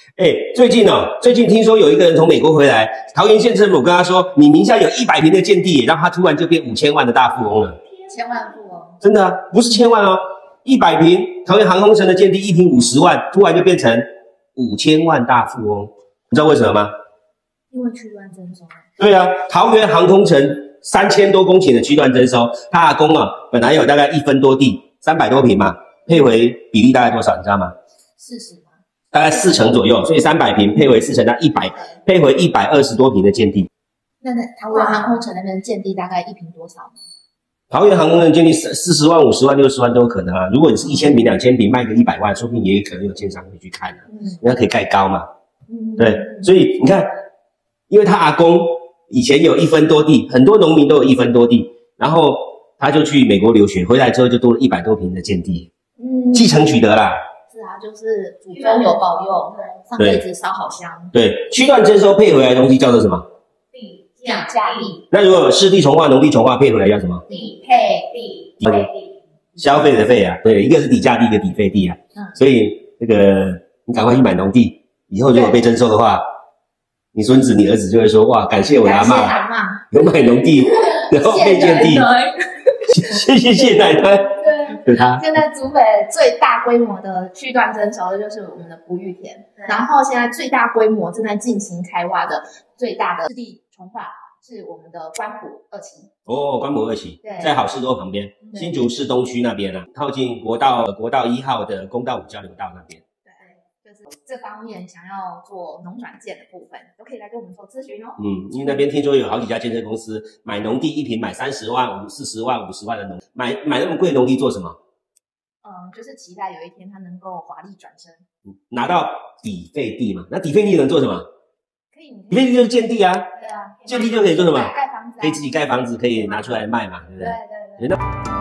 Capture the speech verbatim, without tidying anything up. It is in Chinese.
哎、欸，最近哦，最近听说有一个人从美国回来，桃园县政府跟他说，你名下有一百坪的建地，让他突然就变五千万的大富翁了。 千万富翁， 真的啊，不是千万哦，一百坪桃园航空城的建地，一坪五十万，突然就变成五千万大富翁。你知道为什么吗？ 因为区段征收。 对啊，桃园航空城三千多公顷的区段征收，他阿公啊，本来有大概一分多地，三百多坪嘛，配回比例大概多少？你知道吗？ 四十吗？ 大概四成左右，所以三百坪配回四成，那一百配回一百二十多坪的建地。 那那桃园航空城那边的建地大概一坪多少呢？ 桃园航空城的建地四十万、五十万、六十万都有可能啊。如果你是一千坪、两千坪卖个一百万，说不定也可能有建商会去看的、啊，嗯，因为它可以盖高嘛。嗯，对，所以你看，因为他阿公以前有一分多地，很多农民都有一分多地，然后他就去美国留学，回来之后就多了一百多坪的建地，嗯，继承取得啦。 是啊，就是祖宗有保佑，上辈子烧好香。 对，区段征收配回来的东西叫做什么？ 地价价地。 那如果有市地重划、农地重划配回来叫什么？ 地配地。地配地。 消费的费啊，对，一个是底价地，一个底费地啊。嗯。所以那个你赶快去买农地，以后如果被征收的话，你孙子、你儿子就会说：哇，感谢我的阿嬷， 阿嬷有买农地，然后配建地。谢谢谢奶奶。 对，现在竹北最大规模的区段征收的就是我们的福玉田，然后现在最大规模正在进行开挖的最大的湿地重划是我们的关埔二期。哦， 关埔二期在好事多旁边，新竹市东区那边啊，靠近国道国道一号的公道五交流道那边。 对，就是这方面想要做农转建的部分，都可以来跟我们做咨询哦。 嗯，因为那边听说有好几家建设公司买农地一坪买三十万、五四十万、五十万的农，买买那么贵的农地做什么？ 嗯，就是期待有一天它能够华丽转身， 嗯、拿到底费地嘛。那底费地能做什么？ 可以， 底费地就是建地啊。 对啊， 建地就可以做什么？ 盖房子、啊， 可以自己盖房子，可以拿出来卖嘛，对不对？ 对对对。